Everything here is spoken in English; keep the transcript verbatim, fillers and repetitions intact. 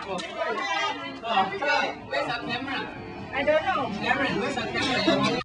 Oh, oh, where's the camera? I don't know. Aaron, where's the camera?